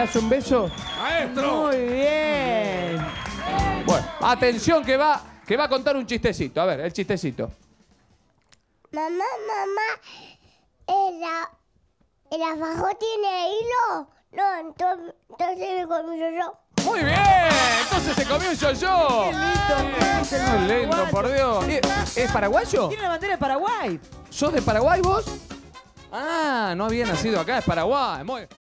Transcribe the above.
das un beso? ¡Maestro! Muy bien. Bueno, atención que va a contar un chistecito. A ver, el chistecito. Mamá, ¿el alfajor tiene hilo? No, entonces me comí yo. Muy bien, entonces se comió un yo-yo. Qué lindo. Muy lindo, por Dios. ¿Es paraguayo? Tiene la bandera de Paraguay. ¿Sos de Paraguay vos? Ah, no había nacido acá, es Paraguay. Muy...